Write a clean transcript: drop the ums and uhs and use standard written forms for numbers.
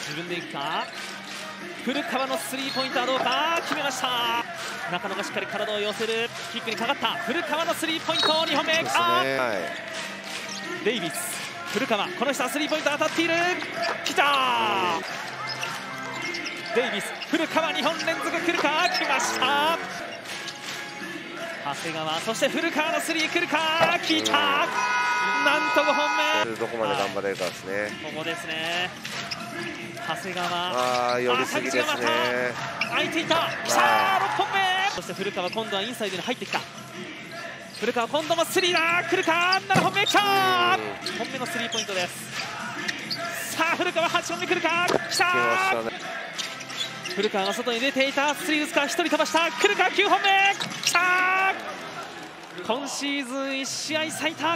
自分でいくか。古川のスリーポイントはどうか。決めました。中野がしっかり体を寄せる。キックにかかった。古川のスリーポイント2本目きた、デイビス。古川、この人はスリーポイント当たっている。きたデイビス。古川2本連続来るか。来ました。長谷川、そして古川のスリー来るか。来た。なんと5本目。 どこまで頑張れるかですね。 ここですね。長谷川、 寄りすぎですね。 空いていた。きた6本目。そして古川、今度はインサイドに入ってきた。古川、今度もスリーだ。来るか。7本目きた。1本目のスリーポイントです。さあ古川8本目来るか。きた。古川が外に出ていた。スリー打つか。1人飛ばした。来るか。9本目きた。今シーズン1試合最多。